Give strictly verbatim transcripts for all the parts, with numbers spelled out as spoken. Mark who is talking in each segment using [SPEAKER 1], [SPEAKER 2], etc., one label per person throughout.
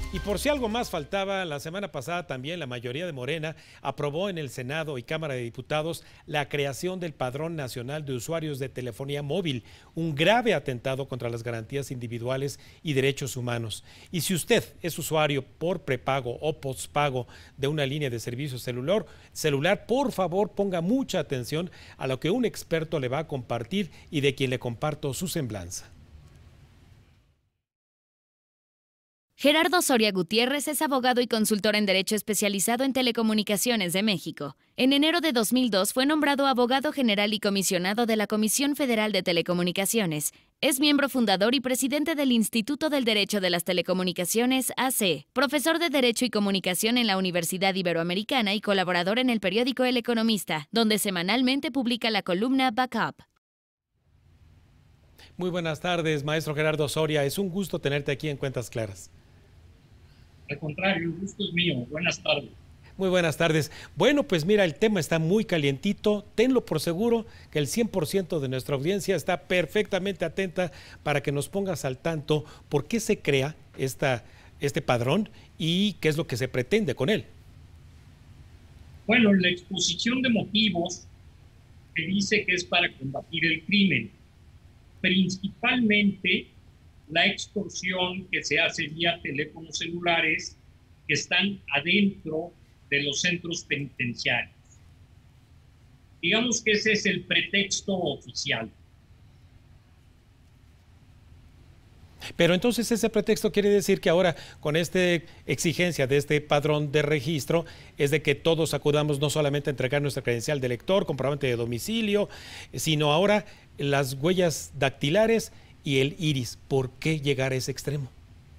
[SPEAKER 1] Y por si algo más faltaba, la semana pasada también la mayoría de Morena aprobó en el Senado y Cámara de Diputados la creación del Padrón Nacional de Usuarios de Telefonía Móvil, un grave atentado contra las garantías individuales y derechos humanos. Y si usted es usuario por prepago o postpago de una línea de servicio celular, celular, por favor ponga mucha atención a lo que un experto le va a compartir y de quien le comparto su semblanza.
[SPEAKER 2] Gerardo Soria Gutiérrez es abogado y consultor en Derecho especializado en Telecomunicaciones de México. En enero de dos mil dos fue nombrado abogado general y comisionado de la Comisión Federal de Telecomunicaciones. Es miembro fundador y presidente del Instituto del Derecho de las Telecomunicaciones, A C, profesor de Derecho y Comunicación en la Universidad Iberoamericana y colaborador en el periódico El Economista, donde semanalmente publica la columna Backup.
[SPEAKER 1] Muy buenas tardes, maestro Gerardo Soria. Es un gusto tenerte aquí en Cuentas Claras.
[SPEAKER 3] Al contrario, el gusto es mío. Buenas tardes.
[SPEAKER 1] Muy buenas tardes. Bueno, pues mira, el tema está muy calientito. Tenlo por seguro que el cien por ciento de nuestra audiencia está perfectamente atenta para que nos pongas al tanto por qué se crea esta, este padrón y qué es lo que se pretende con él.
[SPEAKER 3] Bueno, la exposición de motivos que dice que es para combatir el crimen, principalmente la extorsión que se hace vía teléfonos celulares que están adentro de los centros penitenciarios. Digamos que ese es el pretexto oficial.
[SPEAKER 1] Pero entonces ese pretexto quiere decir que ahora con esta exigencia de este padrón de registro es de que todos acudamos no solamente a entregar nuestra credencial de lector, comprobante de domicilio, sino ahora las huellas dactilares y el iris. ¿Por qué llegar a ese extremo?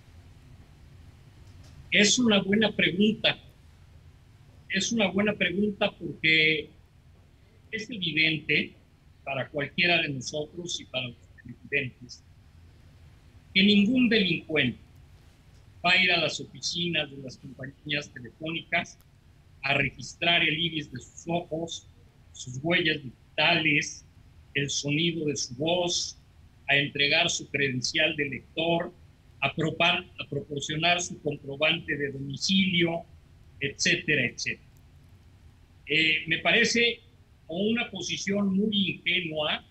[SPEAKER 3] Es una buena pregunta. Es una buena pregunta porque es evidente para cualquiera de nosotros y para los televidentes que ningún delincuente va a ir a las oficinas de las compañías telefónicas a registrar el iris de sus ojos, sus huellas digitales, el sonido de su voz, a entregar su credencial de lector, a, propar, a proporcionar su comprobante de domicilio, etcétera, etcétera. Eh, me parece una posición muy ingenua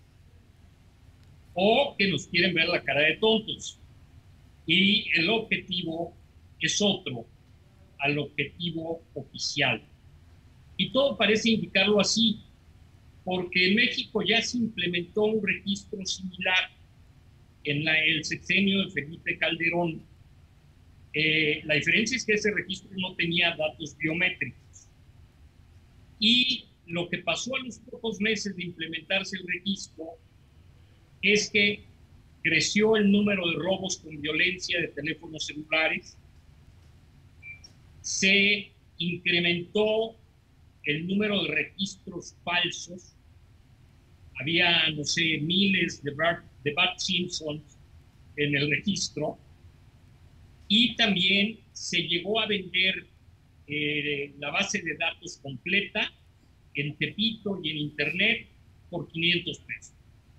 [SPEAKER 3] o que nos quieren ver la cara de tontos. Y el objetivo es otro al objetivo oficial. Y todo parece indicarlo así, porque en México ya se implementó un registro similar en la, el sexenio de Felipe Calderón. Eh, la diferencia es que ese registro no tenía datos biométricos. Y lo que pasó a los pocos meses de implementarse el registro es que creció el número de robos con violencia de teléfonos celulares, se incrementó el número de registros falsos, había, no sé, miles de Bart, de Bart Simpsons en el registro, y también se llegó a vender eh, la base de datos completa en Tepito y en Internet por quinientos pesos.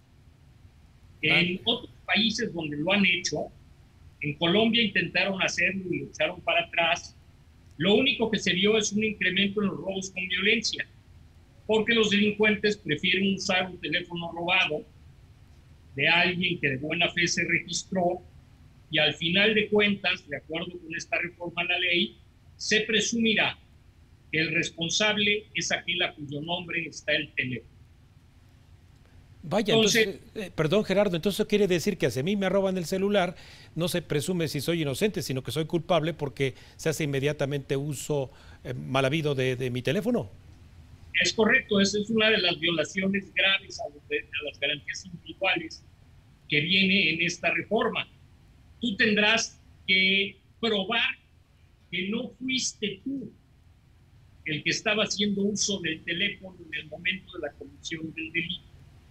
[SPEAKER 3] En otros países donde lo han hecho, en Colombia intentaron hacerlo y lo echaron para atrás. Lo único que se vio es un incremento en los robos con violencia, porque los delincuentes prefieren usar un teléfono robado de alguien que de buena fe se registró y al final de cuentas, de acuerdo con esta reforma a la ley, se presumirá que el responsable es aquel a cuyo nombre está el teléfono.
[SPEAKER 1] Vaya, entonces, entonces eh, perdón Gerardo, entonces eso quiere decir que si a mí me roban el celular, no se presume si soy inocente, sino que soy culpable porque se hace inmediatamente uso eh, mal habido de, de mi teléfono.
[SPEAKER 3] Es correcto, esa es una de las violaciones graves a, los de, a las garantías individuales que viene en esta reforma. Tú tendrás que probar que no fuiste tú el que estaba haciendo uso del teléfono en el momento de la comisión del delito.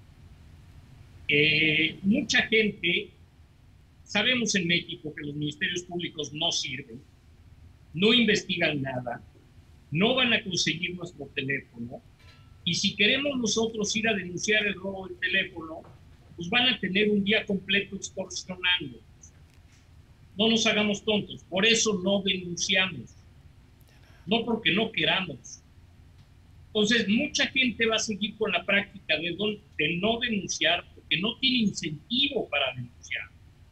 [SPEAKER 3] Eh, mucha gente, sabemos en México que los ministerios públicos no sirven, no investigan nada, no van a conseguir nuestro teléfono, y si queremos nosotros ir a denunciar el robo del teléfono, pues van a tener un día completo extorsionando. No nos hagamos tontos, por eso no denunciamos, no porque no queramos. Entonces, mucha gente va a seguir con la práctica de, don, de no denunciar porque no tiene incentivo para denunciar.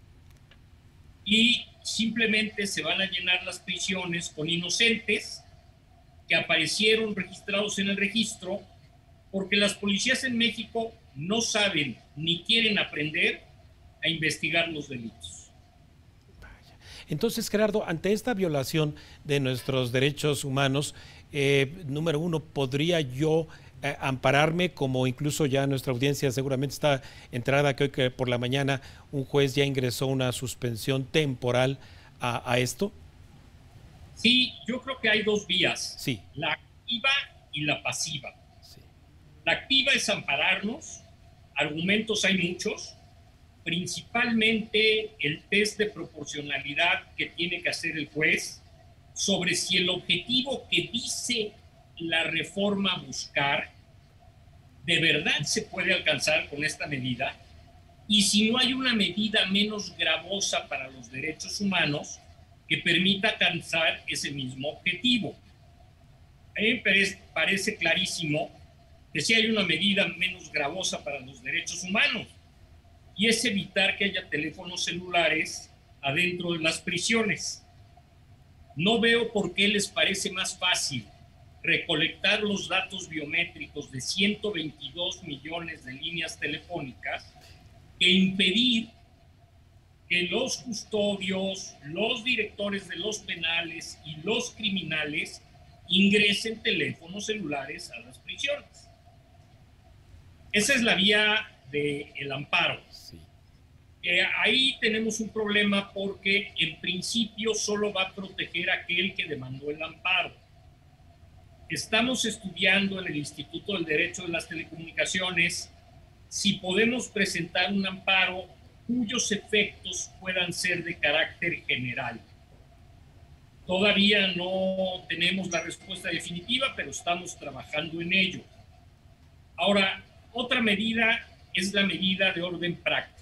[SPEAKER 3] Y simplemente se van a llenar las prisiones con inocentes que aparecieron registrados en el registro porque las policías en México no saben ni quieren aprender a investigar los delitos.
[SPEAKER 1] Entonces, Gerardo, ante esta violación de nuestros derechos humanos, eh, número uno, ¿podría yo eh, ampararme, como incluso ya nuestra audiencia seguramente está enterada que hoy que por la mañana un juez ya ingresó una suspensión temporal a, a esto?
[SPEAKER 3] Sí, yo creo que hay dos vías,
[SPEAKER 1] sí.
[SPEAKER 3] La activa y la pasiva.
[SPEAKER 1] Sí.
[SPEAKER 3] La activa es ampararnos, argumentos hay muchos, principalmente el test de proporcionalidad que tiene que hacer el juez sobre si el objetivo que dice la reforma buscar de verdad se puede alcanzar con esta medida, y si no hay una medida menos gravosa para los derechos humanos que permita alcanzar ese mismo objetivo. A mí me parece clarísimo que sí hay una medida menos gravosa para los derechos humanos, y es evitar que haya teléfonos celulares adentro de las prisiones. No veo por qué les parece más fácil recolectar los datos biométricos de ciento veintidós millones de líneas telefónicas que impedir que los custodios, los directores de los penales y los criminales ingresen teléfonos celulares a las prisiones. Esa es la vía del amparo.
[SPEAKER 1] Sí.
[SPEAKER 3] Eh, ahí tenemos un problema porque en principio solo va a proteger a aquel que demandó el amparo. Estamos estudiando en el Instituto del Derecho de las Telecomunicaciones si podemos presentar un amparo cuyos efectos puedan ser de carácter general. Todavía no tenemos la respuesta definitiva, pero estamos trabajando en ello. Ahora, otra medida es la medida de orden práctico.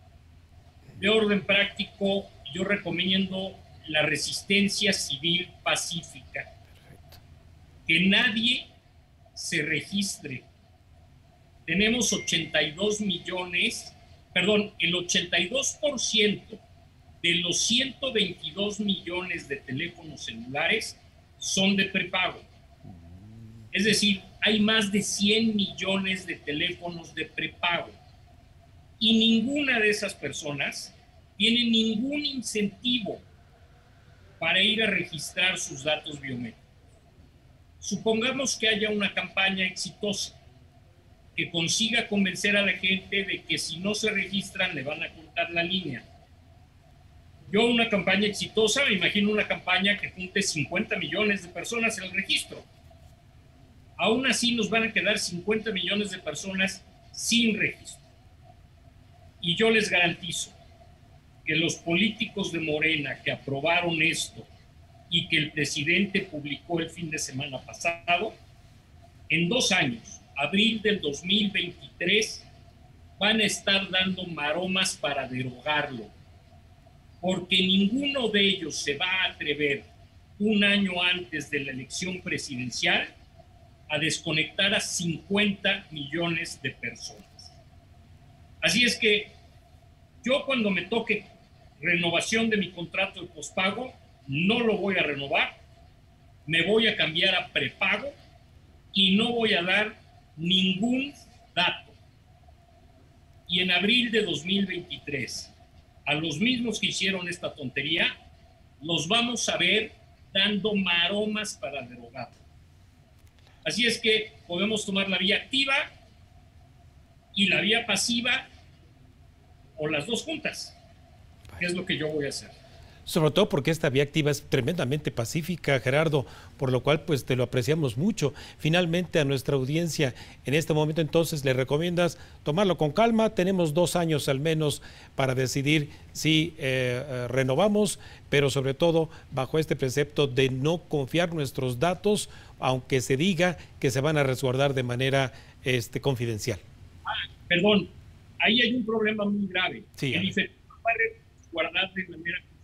[SPEAKER 3] De orden práctico, yo recomiendo la resistencia civil pacífica. Perfecto. Que nadie se registre. Tenemos ochenta y dos millones, perdón, el ochenta y dos por ciento de los ciento veintidós millones de teléfonos celulares son de prepago. Es decir, hay más de cien millones de teléfonos de prepago. Y ninguna de esas personas tiene ningún incentivo para ir a registrar sus datos biométricos. Supongamos que haya una campaña exitosa que consiga convencer a la gente de que si no se registran le van a cortar la línea. Yo una campaña exitosa, me imagino una campaña que junte cincuenta millones de personas en el registro. Aún así nos van a quedar cincuenta millones de personas sin registro. Y yo les garantizo que los políticos de Morena que aprobaron esto y que el presidente publicó el fin de semana pasado, en dos años, abril del dos mil veintitrés, van a estar dando maromas para derogarlo, porque ninguno de ellos se va a atrever un año antes de la elección presidencial a desconectar a cincuenta millones de personas. Así es que yo cuando me toque renovación de mi contrato de pospago, no lo voy a renovar, me voy a cambiar a prepago y no voy a dar ningún dato. Y en abril de dos mil veintitrés, a los mismos que hicieron esta tontería, los vamos a ver dando maromas para derogarlo. Así es que podemos tomar la vía activa y la vía pasiva, o las dos juntas, que es lo que yo voy a hacer.
[SPEAKER 1] Sobre todo porque esta vía activa es tremendamente pacífica, Gerardo, por lo cual pues te lo apreciamos mucho. Finalmente a nuestra audiencia en este momento entonces le recomiendas tomarlo con calma. Tenemos dos años al menos para decidir si eh, eh, renovamos, pero sobre todo bajo este precepto de no confiar nuestros datos, aunque se diga que se van a resguardar de manera este, confidencial.
[SPEAKER 3] Ah, perdón, ahí hay un problema muy grave.
[SPEAKER 1] Sí,
[SPEAKER 3] que dice, no va a resguardar de manera confidencial.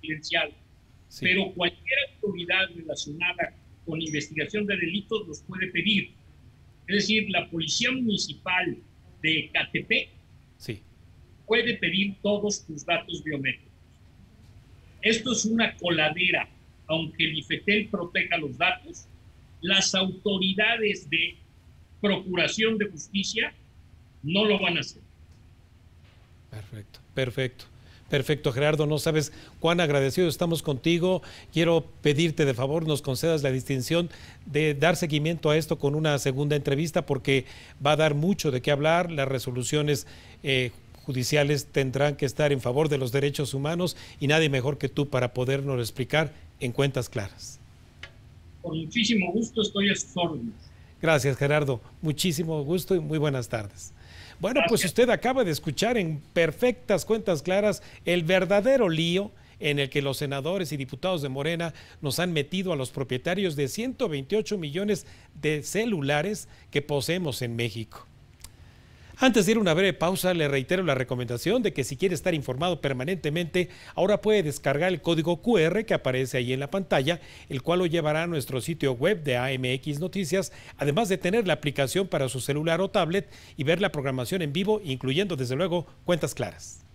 [SPEAKER 3] confidencial,
[SPEAKER 1] Sí.
[SPEAKER 3] pero cualquier autoridad relacionada con investigación de delitos los puede pedir. Es decir, la Policía Municipal de Ecatepec
[SPEAKER 1] Sí.
[SPEAKER 3] puede pedir todos tus datos biométricos. Esto es una coladera. Aunque el IFETEL proteja los datos, las autoridades de procuración de justicia no lo van a hacer.
[SPEAKER 1] Perfecto, perfecto. Perfecto, Gerardo, no sabes cuán agradecido estamos contigo. Quiero pedirte de favor nos concedas la distinción de dar seguimiento a esto con una segunda entrevista, porque va a dar mucho de qué hablar. Las resoluciones eh, judiciales tendrán que estar en favor de los derechos humanos y nadie mejor que tú para podernos explicar en cuentas claras.
[SPEAKER 3] Con muchísimo gusto, estoy a sus órdenes.
[SPEAKER 1] Gracias, Gerardo. Muchísimo gusto y muy buenas tardes. Bueno, pues usted acaba de escuchar en perfectas cuentas claras el verdadero lío en el que los senadores y diputados de Morena nos han metido a los propietarios de ciento veintiocho millones de celulares que poseemos en México. Antes de ir a una breve pausa, le reitero la recomendación de que si quiere estar informado permanentemente, ahora puede descargar el código cu erre que aparece ahí en la pantalla, el cual lo llevará a nuestro sitio web de A M X Noticias, además de tener la aplicación para su celular o tablet y ver la programación en vivo, incluyendo desde luego cuentas claras.